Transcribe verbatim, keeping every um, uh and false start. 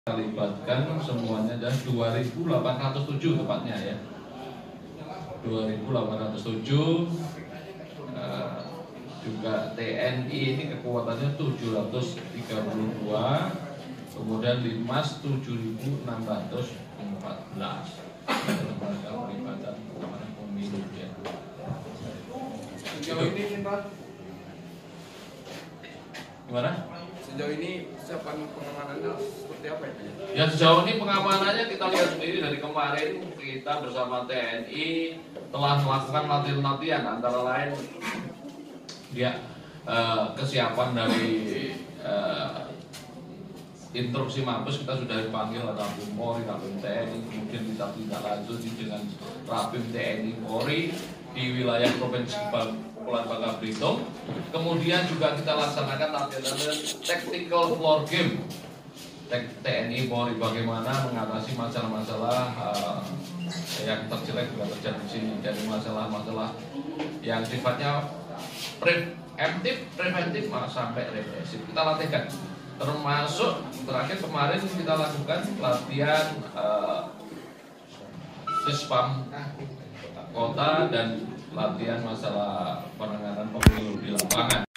Kita libatkan semuanya dan dua ribu delapan ratus tujuh tepatnya ya dua ribu delapan ratus tujuh uh, juga T N I ini kekuatannya tujuh ratus tiga puluh dua, kemudian Linmas tujuh ribu enam ratus empat belas lembaga perlibatan keuangan pemilu ya. Sejauh ini Pak, Gimana? sejauh ini siapan pengamanannya seperti apa ya? Ya sejauh ini pengamanannya kita lihat sendiri dari kemarin kita bersama T N I telah melakukan latihan-latihan antara lain ya eh, kesiapan dari eh, instruksi Mabes kita sudah dipanggil Rapim Polri, Rapim T N I, kemudian kita tindak lanjuti dengan Rapim T N I Polri di wilayah Provinsi Kepulauan Bangka Belitung. Kemudian juga kita laksanakan latihan tactical floor game T N I Polri bagaimana mengatasi masalah-masalah uh, yang terjelek juga terjadi di sini, dari masalah-masalah yang sifatnya preventif, preventif sampai represif kita latihkan. Termasuk terakhir kemarin kita lakukan latihan uh, Sispam kota dan latihan masalah penanganan pemilu di lapangan.